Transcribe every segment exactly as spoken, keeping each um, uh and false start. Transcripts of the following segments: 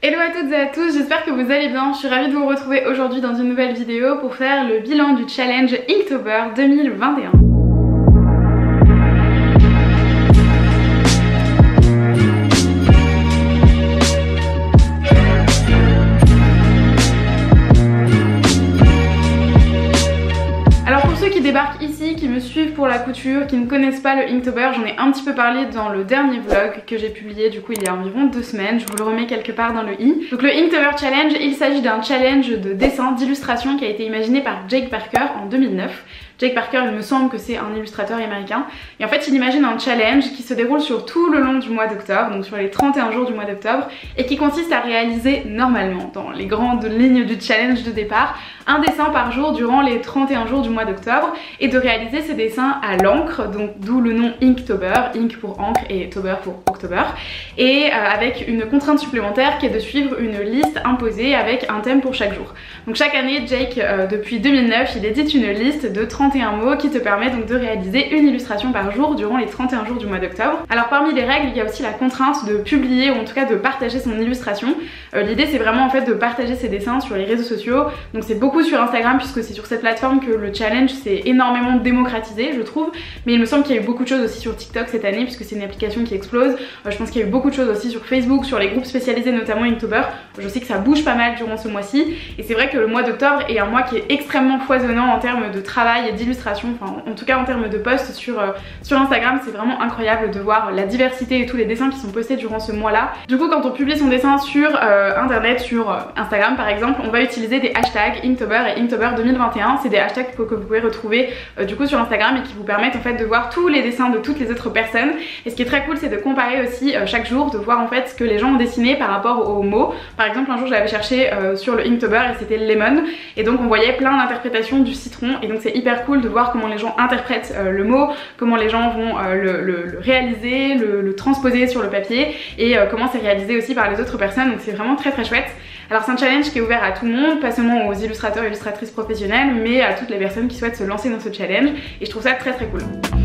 Hello à toutes et à tous, j'espère que vous allez bien. Je suis ravie de vous retrouver aujourd'hui dans une nouvelle vidéo pour faire le bilan du challenge Inktober deux mille vingt et un. Qui débarquent ici, qui me suivent pour la couture, qui ne connaissent pas le Inktober, j'en ai un petit peu parlé dans le dernier vlog que j'ai publié du coup il y a environ deux semaines, je vous le remets quelque part dans le i. Donc le Inktober Challenge, il s'agit d'un challenge de dessin, d'illustration qui a été imaginé par Jake Parker en deux mille neuf. Jake Parker, il me semble que c'est un illustrateur américain. Et en fait, il imagine un challenge qui se déroule sur tout le long du mois d'octobre, donc sur les trente et un jours du mois d'octobre, et qui consiste à réaliser normalement, dans les grandes lignes du challenge de départ, un dessin par jour durant les trente et un jours du mois d'octobre, et de réaliser ces dessins à l'encre, donc d'où le nom Inktober, Ink pour encre et Tober pour October, et euh, avec une contrainte supplémentaire qui est de suivre une liste imposée avec un thème pour chaque jour. Donc chaque année, Jake, euh, depuis deux mille neuf, il édite une liste de trente et un mots qui te permet donc de réaliser une illustration par jour durant les trente et un jours du mois d'octobre. Alors parmi les règles, il y a aussi la contrainte de publier ou en tout cas de partager son illustration. Euh, L'idée c'est vraiment en fait de partager ses dessins sur les réseaux sociaux, donc c'est beaucoup sur Instagram puisque c'est sur cette plateforme que le challenge s'est énormément démocratisé je trouve, mais il me semble qu'il y a eu beaucoup de choses aussi sur TikTok cette année puisque c'est une application qui explose. Euh, je pense qu'il y a eu beaucoup de choses aussi sur Facebook, sur les groupes spécialisés notamment Inktober. Je sais que ça bouge pas mal durant ce mois-ci et c'est vrai que le mois d'octobre est un mois qui est extrêmement foisonnant en termes de travail et d'illustration, enfin en tout cas en termes de posts sur, euh, sur Instagram. C'est vraiment incroyable de voir la diversité et tous les dessins qui sont postés durant ce mois-là. Du coup quand on publie son dessin sur euh, internet, sur euh, Instagram par exemple, on va utiliser des hashtags Inktober et Inktober deux mille vingt et un. C'est des hashtags que vous pouvez retrouver euh, du coup sur Instagram et qui vous permettent en fait de voir tous les dessins de toutes les autres personnes. Et ce qui est très cool, c'est de comparer aussi euh, chaque jour, de voir en fait ce que les gens ont dessiné par rapport aux mots. Par exemple un jour je l'avais cherché euh, sur le Inktober et c'était lemon, et donc on voyait plein d'interprétations du citron, et donc c'est hyper cool de voir comment les gens interprètent euh, le mot, comment les gens vont euh, le, le, le réaliser, le, le transposer sur le papier, et euh, comment c'est réalisé aussi par les autres personnes. Donc c'est vraiment très très chouette. Alors c'est un challenge qui est ouvert à tout le monde, pas seulement aux illustrateurs et illustratrices professionnels, mais à toutes les personnes qui souhaitent se lancer dans ce challenge, et je trouve ça très très cool.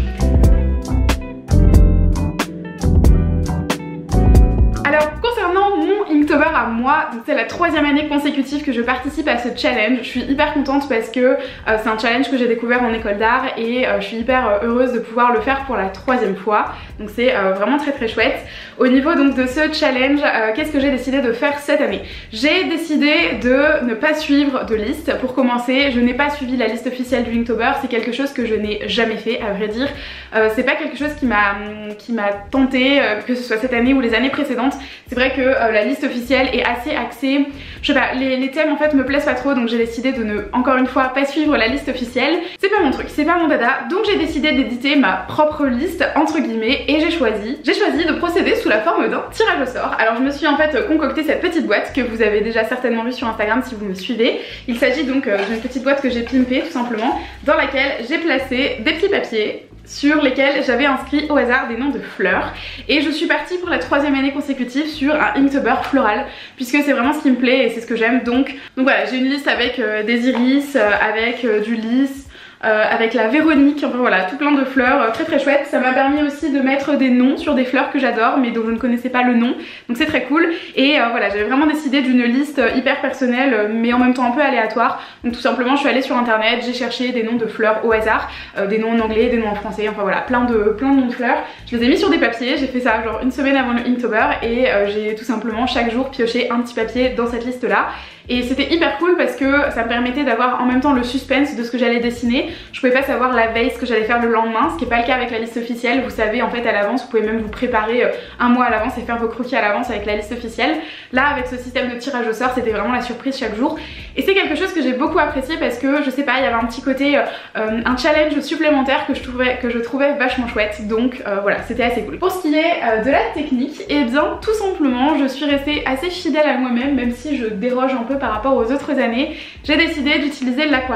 Alors concernant mon Inktober à moi, c'est la troisième année consécutive que je participe à ce challenge. Je suis hyper contente parce que euh, c'est un challenge que j'ai découvert en école d'art et euh, je suis hyper euh, heureuse de pouvoir le faire pour la troisième fois. Donc c'est euh, vraiment très très chouette. Au niveau donc de ce challenge, euh, qu'est-ce que j'ai décidé de faire cette année? J'ai décidé de ne pas suivre de liste. Pour commencer, je n'ai pas suivi la liste officielle du Inktober. C'est quelque chose que je n'ai jamais fait à vrai dire. Euh, c'est pas quelque chose qui m'a qui m'a tenté, euh, que ce soit cette année ou les années précédentes. C'est vrai que euh, la liste officielle est assez axée, je sais pas, les, les thèmes en fait me plaisent pas trop, donc j'ai décidé de ne, encore une fois, pas suivre la liste officielle. C'est pas mon truc, c'est pas mon dada, donc j'ai décidé d'éditer ma propre liste entre guillemets, et j'ai choisi, j'ai choisi de procéder sous la forme d'un tirage au sort. Alors je me suis en fait concocté cette petite boîte que vous avez déjà certainement vue sur Instagram si vous me suivez. Il s'agit donc euh, d'une petite boîte que j'ai pimpée tout simplement, dans laquelle j'ai placé des petits papiers sur lesquels j'avais inscrit au hasard des noms de fleurs, et je suis partie pour la troisième année consécutive sur un Inktober floral puisque c'est vraiment ce qui me plaît et c'est ce que j'aime. Donc, donc voilà, j'ai une liste avec euh, des iris, euh, avec euh, du lys, Euh, avec la Véronique, enfin voilà, tout plein de fleurs, euh, très très chouette. Ça m'a permis aussi de mettre des noms sur des fleurs que j'adore mais dont je ne connaissais pas le nom, donc c'est très cool. Et euh, voilà, j'avais vraiment décidé d'une liste hyper personnelle euh, mais en même temps un peu aléatoire. Donc tout simplement je suis allée sur internet, j'ai cherché des noms de fleurs au hasard, euh, des noms en anglais, des noms en français, enfin voilà, plein de, plein de noms de fleurs. Je les ai mis sur des papiers, j'ai fait ça genre une semaine avant le Inktober, et euh, j'ai tout simplement chaque jour pioché un petit papier dans cette liste là. Et c'était hyper cool parce que ça me permettait d'avoir en même temps le suspense de ce que j'allais dessiner. Je pouvais pas savoir la veille ce que j'allais faire le lendemain, ce qui est pas le cas avec la liste officielle. Vous savez en fait à l'avance, vous pouvez même vous préparer un mois à l'avance et faire vos croquis à l'avance avec la liste officielle. Là avec ce système de tirage au sort, c'était vraiment la surprise chaque jour. Et c'est quelque chose que j'ai beaucoup apprécié parce que je sais pas, il y avait un petit côté, euh, un challenge supplémentaire que je trouvais, que je trouvais vachement chouette. Donc euh, voilà, c'était assez cool. Pour ce qui est euh, de la technique, et eh bien tout simplement je suis restée assez fidèle à moi-même, même si je déroge un peu par rapport aux autres années. J'ai décidé d'utiliser de l'aquarelle.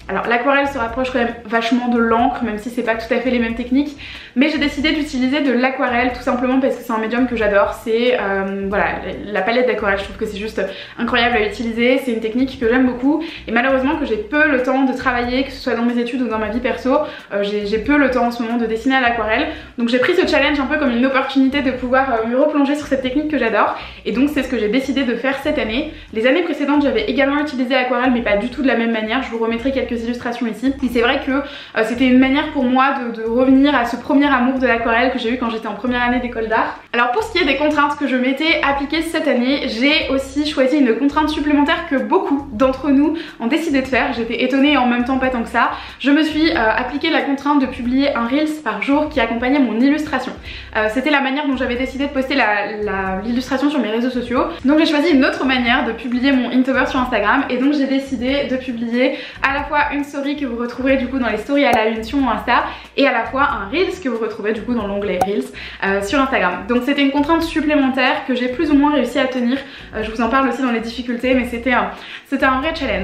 Alors l'aquarelle se rapproche quand même vachement de l'encre, même si c'est pas tout à fait les mêmes techniques, mais j'ai décidé d'utiliser de l'aquarelle tout simplement parce que c'est un médium que j'adore. C'est euh, voilà, la palette d'aquarelle, je trouve que c'est juste incroyable à utiliser, c'est une technique que j'aime beaucoup et malheureusement que j'ai peu le temps de travailler, que ce soit dans mes études ou dans ma vie perso, euh, j'ai peu le temps en ce moment de dessiner à l'aquarelle, donc j'ai pris ce challenge un peu comme une opportunité de pouvoir euh, me replonger sur cette technique que j'adore et donc c'est ce que j'ai décidé de faire cette année. Les années précédentes j'avais également utilisé l'aquarelle mais pas du tout de la même manière, je vous remettrai quelques illustrations ici et c'est vrai que euh, c'était une manière pour moi de, de revenir à ce premier amour de l'aquarelle que j'ai eu quand j'étais en première année d'école d'art. Alors pour ce qui est des contraintes que je m'étais appliquées cette année, j'ai aussi choisi une contrainte supplémentaire que beaucoup d'entre nous ont décidé de faire. J'étais étonnée et en même temps pas tant que ça. Je me suis euh, appliqué la contrainte de publier un Reels par jour qui accompagnait mon illustration. Euh, C'était la manière dont j'avais décidé de poster l'illustration sur mes réseaux sociaux. Donc j'ai choisi une autre manière de publier mon Inktober sur Instagram et donc j'ai décidé de publier à la fois une story que vous retrouverez du coup dans les stories à la une sur mon Insta et à la fois un Reels que vous retrouvez du coup dans l'onglet Reels euh, sur Instagram. Donc c'était une contrainte supplémentaire que j'ai plus ou moins réussi à tenir. Euh, je vous en parle aussi dans les difficultés mais c'était un, c'était un vrai challenge.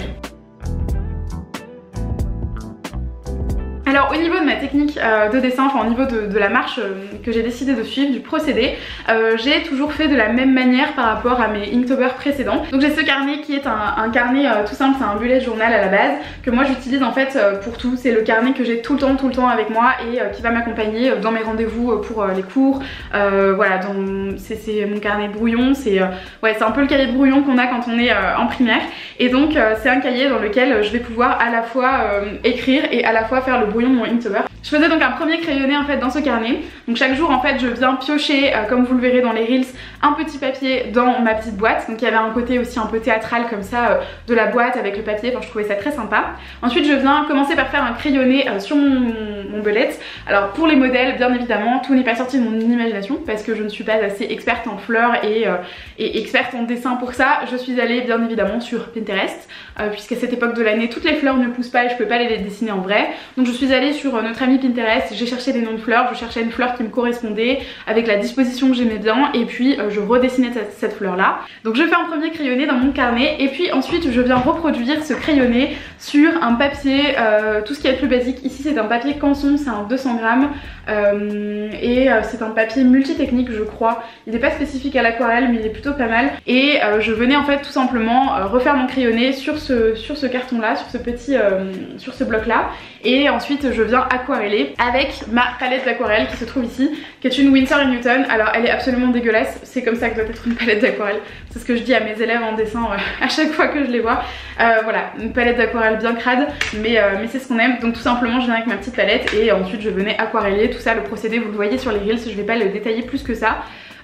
Alors au niveau de ma technique euh, de dessin, enfin au niveau de, de la marche euh, que j'ai décidé de suivre, du procédé, euh, j'ai toujours fait de la même manière par rapport à mes Inktober précédents. Donc j'ai ce carnet qui est un, un carnet euh, tout simple, c'est un bullet journal à la base, que moi j'utilise en fait euh, pour tout. C'est le carnet que j'ai tout le temps, tout le temps avec moi et euh, qui va m'accompagner dans mes rendez-vous pour euh, les cours. Euh, voilà, c'est mon carnet brouillon, c'est euh, ouais, c'est un peu le cahier de brouillon qu'on a quand on est euh, en primaire. Et donc euh, c'est un cahier dans lequel je vais pouvoir à la fois euh, écrire et à la fois faire le brouillon de mon Inktober. Je faisais donc un premier crayonné en fait dans ce carnet. Donc chaque jour en fait je viens piocher, euh, comme vous le verrez dans les Reels, un petit papier dans ma petite boîte. Donc il y avait un côté aussi un peu théâtral comme ça euh, de la boîte avec le papier, enfin je trouvais ça très sympa. Ensuite je viens commencer par faire un crayonné euh, sur mon, mon belette. Alors pour les modèles bien évidemment tout n'est pas sorti de mon imagination parce que je ne suis pas assez experte en fleurs et, euh, et experte en dessin pour ça. Je suis allée bien évidemment sur Pinterest euh, puisqu'à cette époque de l'année toutes les fleurs ne poussent pas et je peux pas les dessiner en vrai. Donc je suis allée sur euh, notre ami Pinterest, j'ai cherché des noms de fleurs, je cherchais une fleur qui me correspondait avec la disposition que j'aimais bien et puis euh, je redessinais cette, cette fleur là. Donc je fais un premier crayonné dans mon carnet et puis ensuite je viens reproduire ce crayonné sur un papier, euh, tout ce qui est le plus basique. Ici c'est un papier Canson, c'est un deux cents grammes euh, et euh, c'est un papier multitechnique je crois. Il n'est pas spécifique à l'aquarelle mais il est plutôt pas mal et euh, je venais en fait tout simplement euh, refaire mon crayonné sur ce, sur ce carton là, sur ce petit, euh, sur ce bloc là et ensuite je viens aquareller avec ma palette d'aquarelle qui se trouve ici, qui est une Winsor et Newton. Alors elle est absolument dégueulasse, c'est comme ça que doit être une palette d'aquarelle, c'est ce que je dis à mes élèves en dessin euh, à chaque fois que je les vois. Euh, voilà, une palette d'aquarelle bien crade mais, euh, mais c'est ce qu'on aime. Donc tout simplement je viens avec ma petite palette et ensuite je venais aquareller tout ça. Le procédé vous le voyez sur les Reels, je vais pas le détailler plus que ça.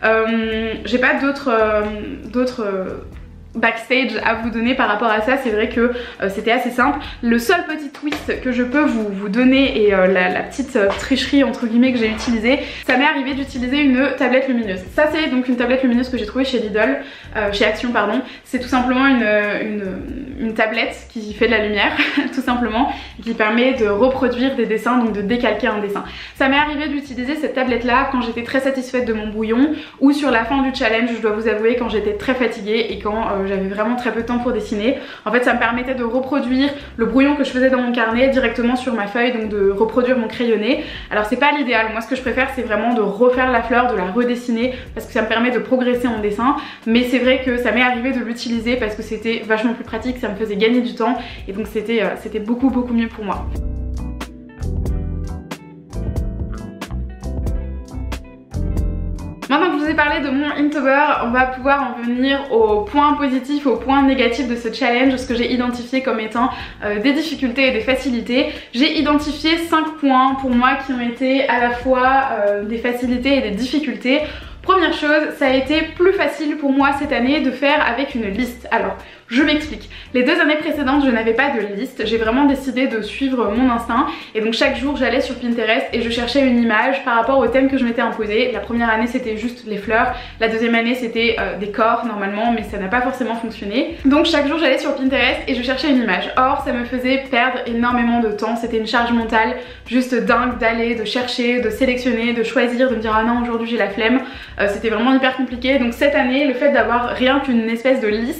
Euh, j'ai pas d'autres euh, d'autres euh, backstage à vous donner par rapport à ça. C'est vrai que euh, c'était assez simple. Le seul petit twist que je peux vous, vous donner et euh, la, la petite euh, tricherie entre guillemets que j'ai utilisée, ça m'est arrivé d'utiliser une tablette lumineuse. Ça c'est donc une tablette lumineuse que j'ai trouvée chez Lidl, euh, chez Action pardon. C'est tout simplement une, une, une tablette qui fait de la lumière tout simplement, et qui permet de reproduire des dessins, donc de décalquer un dessin. Ça m'est arrivé d'utiliser cette tablette là quand j'étais très satisfaite de mon brouillon ou sur la fin du challenge, je dois vous avouer, quand j'étais très fatiguée et quand euh, j'avais vraiment très peu de temps pour dessiner. En fait ça me permettait de reproduire le brouillon que je faisais dans mon carnet directement sur ma feuille, donc de reproduire mon crayonné. Alors c'est pas l'idéal, moi ce que je préfère c'est vraiment de refaire la fleur, de la redessiner parce que ça me permet de progresser en dessin, mais c'est vrai que ça m'est arrivé de l'utiliser parce que c'était vachement plus pratique, ça me faisait gagner du temps et donc c'était euh, c'était beaucoup beaucoup mieux pour moi. Maintenant que je vous ai parlé de mon Inktober, on va pouvoir en venir aux points positifs, aux points négatifs de ce challenge, ce que j'ai identifié comme étant euh, des difficultés et des facilités. J'ai identifié cinq points pour moi qui ont été à la fois euh, des facilités et des difficultés. Première chose, ça a été plus facile pour moi cette année de faire avec une liste. Alors, je m'explique. Les deux années précédentes, je n'avais pas de liste. J'ai vraiment décidé de suivre mon instinct. Et donc chaque jour, j'allais sur Pinterest et je cherchais une image par rapport au thème que je m'étais imposé. La première année, c'était juste les fleurs. La deuxième année, c'était euh, des corps normalement, mais ça n'a pas forcément fonctionné. Donc chaque jour, j'allais sur Pinterest et je cherchais une image. Or, ça me faisait perdre énormément de temps. C'était une charge mentale juste dingue d'aller, de chercher, de sélectionner, de choisir, de me dire ah non, aujourd'hui j'ai la flemme. Euh, c'était vraiment hyper compliqué. Donc cette année, le fait d'avoir rien qu'une espèce de liste,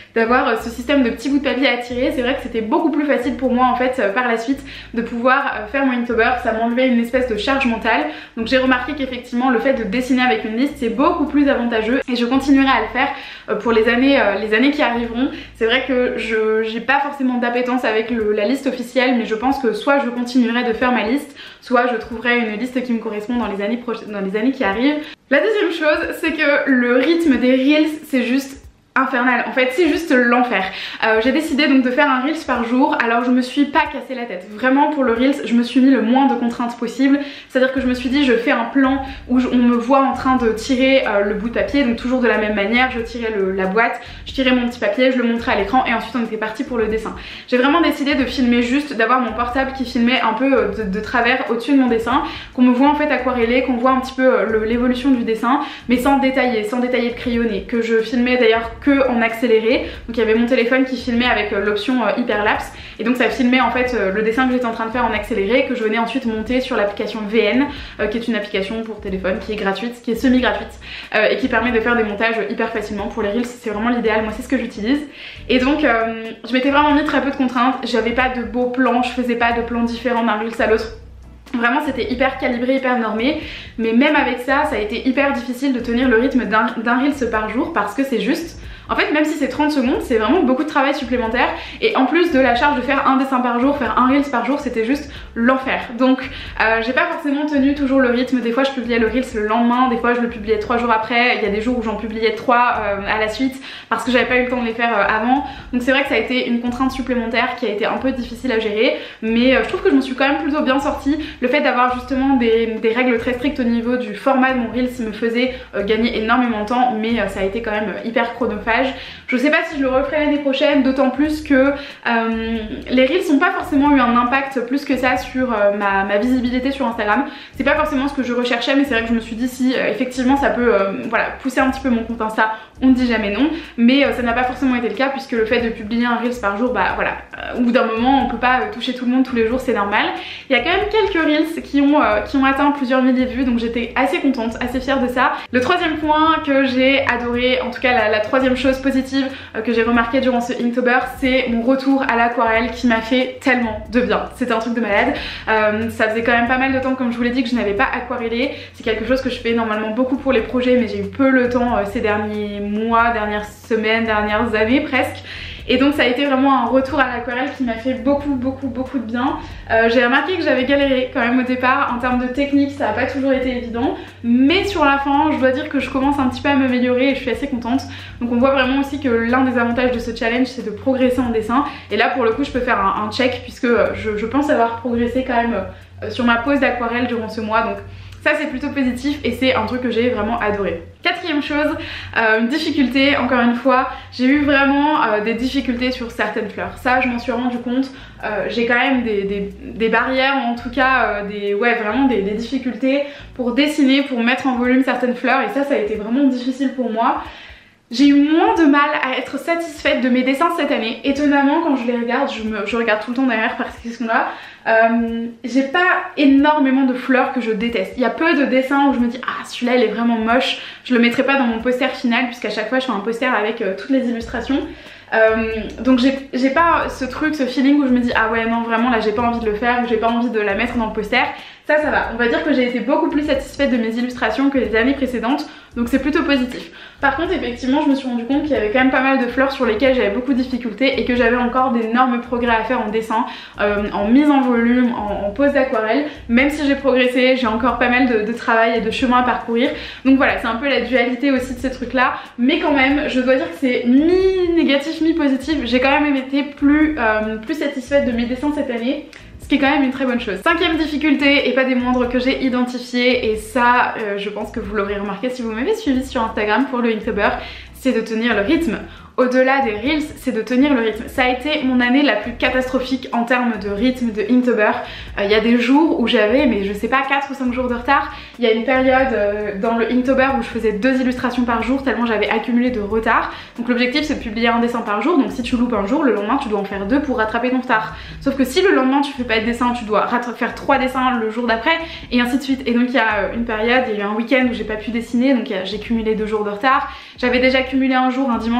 d'avoir ce système de petits bouts de papier à tirer. C'est vrai que c'était beaucoup plus facile pour moi en fait par la suite de pouvoir faire mon Inktober, ça m'enlevait une espèce de charge mentale. Donc j'ai remarqué qu'effectivement le fait de dessiner avec une liste c'est beaucoup plus avantageux et je continuerai à le faire pour les années, les années qui arriveront. C'est vrai que je j'ai pas forcément d'appétence avec le, la liste officielle, mais je pense que soit je continuerai de faire ma liste, soit je trouverai une liste qui me correspond dans les années, prochaines, dans les années qui arrivent. La deuxième chose, c'est que le rythme des Reels c'est juste infernal, en fait c'est juste l'enfer. Euh, j'ai décidé donc de faire un Reels par jour, alors je me suis pas cassé la tête. Vraiment pour le Reels je me suis mis le moins de contraintes possible, c'est à dire que je me suis dit je fais un plan où je, on me voit en train de tirer euh, le bout de papier, donc toujours de la même manière, je tirais le, la boîte, je tirais mon petit papier, je le montrais à l'écran et ensuite on était parti pour le dessin. J'ai vraiment décidé de filmer juste, d'avoir mon portable qui filmait un peu de, de travers au-dessus de mon dessin, qu'on me voit en fait aquarellé, qu'on voit un petit peu l'évolution du dessin, mais sans détailler, sans détailler de crayonner, que je filmais d'ailleurs que en accéléré. Donc il y avait mon téléphone qui filmait avec l'option euh, hyperlapse et donc ça filmait en fait euh, le dessin que j'étais en train de faire en accéléré, que je venais ensuite monter sur l'application V N euh, qui est une application pour téléphone qui est gratuite, qui est semi-gratuite euh, et qui permet de faire des montages hyper facilement. Pour les Reels c'est vraiment l'idéal, moi c'est ce que j'utilise. Et donc euh, je m'étais vraiment mis très peu de contraintes, j'avais pas de beaux plans, je faisais pas de plans différents d'un Reels à l'autre. Vraiment c'était hyper calibré, hyper normé, mais même avec ça, ça a été hyper difficile de tenir le rythme d'un Reels par jour parce que c'est juste... En fait même si c'est trente secondes, c'est vraiment beaucoup de travail supplémentaire et en plus de la charge de faire un dessin par jour, faire un Reels par jour, c'était juste l'enfer. Donc euh, j'ai pas forcément tenu toujours le rythme, des fois je publiais le Reels le lendemain, des fois je le publiais trois jours après, il y a des jours où j'en publiais trois euh, à la suite parce que j'avais pas eu le temps de les faire euh, avant. Donc c'est vrai que ça a été une contrainte supplémentaire qui a été un peu difficile à gérer, mais euh, je trouve que je m'en suis quand même plutôt bien sortie. Le fait d'avoir justement des, des règles très strictes au niveau du format de mon Reels me faisait euh, gagner énormément de temps, mais euh, ça a été quand même hyper chronophage. Je sais pas si je le referai l'année prochaine, d'autant plus que euh, les Reels n'ont pas forcément eu un impact plus que ça sur euh, ma, ma visibilité sur Instagram. C'est pas forcément ce que je recherchais, mais c'est vrai que je me suis dit si euh, effectivement ça peut euh, voilà, pousser un petit peu mon compte Insta, on ne dit jamais non. Mais euh, ça n'a pas forcément été le cas puisque le fait de publier un Reels par jour, bah voilà, euh, au bout d'un moment on peut pas euh, toucher tout le monde tous les jours, c'est normal. Il y a quand même quelques Reels qui ont, euh, qui ont atteint plusieurs milliers de vues, donc j'étais assez contente, assez fière de ça. Le troisième point que j'ai adoré, en tout cas la, la troisième chose positive euh, que j'ai remarqué durant ce Inktober, c'est mon retour à l'aquarelle qui m'a fait tellement de bien. C'était un truc de malade. Euh, ça faisait quand même pas mal de temps, comme je vous l'ai dit, que je n'avais pas aquarellé. C'est quelque chose que je fais normalement beaucoup pour les projets, mais j'ai eu peu le temps euh, ces derniers mois, dernières semaines, dernières années presque. Et donc ça a été vraiment un retour à l'aquarelle qui m'a fait beaucoup beaucoup beaucoup de bien. Euh, j'ai remarqué que j'avais galéré quand même au départ en termes de technique, ça n'a pas toujours été évident, mais sur la fin je dois dire que je commence un petit peu à m'améliorer et je suis assez contente. Donc on voit vraiment aussi que l'un des avantages de ce challenge c'est de progresser en dessin, et là pour le coup je peux faire un, un check puisque je, je pense avoir progressé quand même euh, sur ma pose d'aquarelle durant ce mois, donc ça c'est plutôt positif et c'est un truc que j'ai vraiment adoré. Quatrième chose, euh, une difficulté, encore une fois, j'ai eu vraiment euh, des difficultés sur certaines fleurs. Ça je m'en suis rendu compte, euh, j'ai quand même des, des, des barrières, en tout cas euh, des, ouais, vraiment des, des difficultés pour dessiner, pour mettre en volume certaines fleurs, et ça ça a été vraiment difficile pour moi. J'ai eu moins de mal à être satisfaite de mes dessins cette année. Étonnamment, quand je les regarde, je, me, je regarde tout le temps derrière parce qu'ils sont là. Euh, j'ai pas énormément de fleurs que je déteste. Il y a peu de dessins où je me dis ah celui-là il est vraiment moche. Je le mettrai pas dans mon poster final puisqu'à chaque fois je fais un poster avec euh, toutes les illustrations. Euh, donc j'ai pas ce truc, ce feeling où je me dis ah ouais non vraiment là j'ai pas envie de le faire, ou j'ai pas envie de la mettre dans le poster. Ça ça va, on va dire que j'ai été beaucoup plus satisfaite de mes illustrations que les années précédentes, donc c'est plutôt positif. Par contre effectivement je me suis rendu compte qu'il y avait quand même pas mal de fleurs sur lesquelles j'avais beaucoup de difficultés et que j'avais encore d'énormes progrès à faire en dessin, euh, en mise en volume, en, en pose d'aquarelle. Même si j'ai progressé, j'ai encore pas mal de, de travail et de chemin à parcourir. Donc voilà, c'est un peu la dualité aussi de ces trucs là, mais quand même je dois dire que c'est mi-négatif mi-positif. J'ai quand même été plus, euh, plus satisfaite de mes dessins cette année, ce qui est quand même une très bonne chose. Cinquième difficulté, et pas des moindres, que j'ai identifié, et ça euh, je pense que vous l'aurez remarqué si vous m'avez suivi sur Instagram pour le Inktober, c'est de tenir le rythme. Au-delà des Reels, c'est de tenir le rythme. Ça a été mon année la plus catastrophique en termes de rythme de Inktober. Il euh, y a des jours où j'avais, mais je sais pas, quatre ou cinq jours de retard. Il y a une période euh, dans le Inktober où je faisais deux illustrations par jour tellement j'avais accumulé de retard. Donc l'objectif c'est de publier un dessin par jour, donc si tu loupes un jour, le lendemain tu dois en faire deux pour rattraper ton retard. Sauf que si le lendemain tu fais pas de dessin, tu dois faire trois dessins le jour d'après, et ainsi de suite. Et donc il y a une période, il y a eu un week-end où j'ai pas pu dessiner, donc j'ai cumulé deux jours de retard. J'avais déjà cumulé un jour, un dimanche où j'avais pas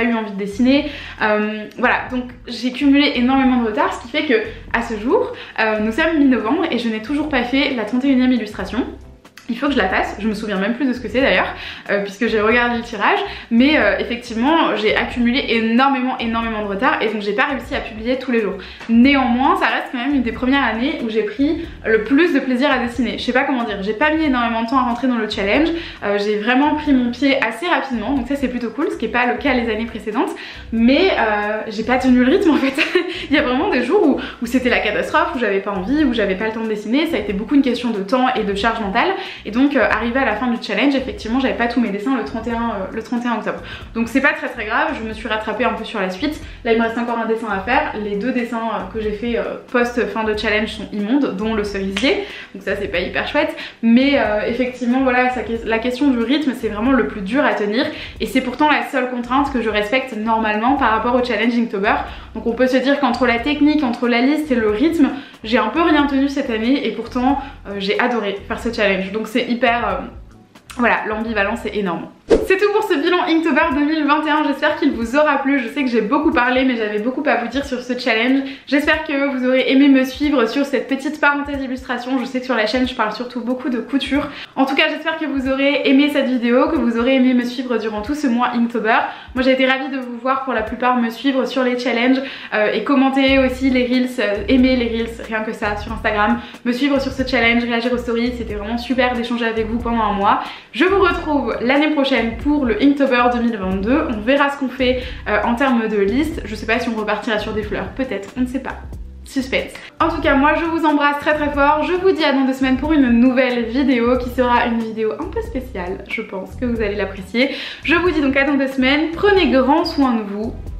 pas eu envie de dessiner. Euh, voilà, donc j'ai cumulé énormément de retard, ce qui fait que à ce jour, euh, nous sommes mi-novembre et je n'ai toujours pas fait la trente et unième illustration. Il faut que je la fasse, je me souviens même plus de ce que c'est d'ailleurs, euh, puisque j'ai regardé le tirage, mais euh, effectivement j'ai accumulé énormément énormément de retard et donc j'ai pas réussi à publier tous les jours. Néanmoins, ça reste quand même une des premières années où j'ai pris le plus de plaisir à dessiner. Je sais pas comment dire, j'ai pas mis énormément de temps à rentrer dans le challenge, euh, j'ai vraiment pris mon pied assez rapidement, donc ça c'est plutôt cool, ce qui est pas le cas les années précédentes, mais euh, j'ai pas tenu le rythme en fait. Il y a vraiment des jours où, où c'était la catastrophe, où j'avais pas envie, où j'avais pas le temps de dessiner, ça a été beaucoup une question de temps et de charge mentale. Et donc euh, arrivé à la fin du challenge, effectivement j'avais pas tous mes dessins le trente et un, euh, le trente et un octobre. Donc c'est pas très très grave, je me suis rattrapée un peu sur la suite. Là il me reste encore un dessin à faire. Les deux dessins euh, que j'ai fait euh, post fin de challenge sont immondes, dont le cerisier. Donc ça c'est pas hyper chouette. Mais euh, effectivement voilà, ça, la question du rythme c'est vraiment le plus dur à tenir. Et c'est pourtant la seule contrainte que je respecte normalement par rapport au challenge Inktober. Donc on peut se dire qu'entre la technique, entre la liste et le rythme, j'ai un peu rien tenu cette année et pourtant euh, j'ai adoré faire ce challenge. Donc c'est hyper... Euh, voilà, l'ambivalence est énorme. C'est tout pour ce bilan Inktober deux mille vingt et un, j'espère qu'il vous aura plu. Je sais que j'ai beaucoup parlé mais j'avais beaucoup à vous dire sur ce challenge. J'espère que vous aurez aimé me suivre sur cette petite parenthèse illustration. Je sais que sur la chaîne je parle surtout beaucoup de couture. En tout cas j'espère que vous aurez aimé cette vidéo, que vous aurez aimé me suivre durant tout ce mois Inktober. Moi j'ai été ravie de vous voir pour la plupart me suivre sur les challenges euh, et commenter aussi les reels, euh, aimer les reels, rien que ça sur Instagram, me suivre sur ce challenge, réagir aux stories, c'était vraiment super d'échanger avec vous pendant un mois. Je vous retrouve l'année prochaine pour le Inktober deux mille vingt-deux, on verra ce qu'on fait euh, en termes de liste, je sais pas si on repartira sur des fleurs, peut-être, on ne sait pas. Suspense. En tout cas moi je vous embrasse très très fort, je vous dis à dans deux semaines pour une nouvelle vidéo qui sera une vidéo un peu spéciale, je pense que vous allez l'apprécier. Je vous dis donc à dans deux semaines, prenez grand soin de vous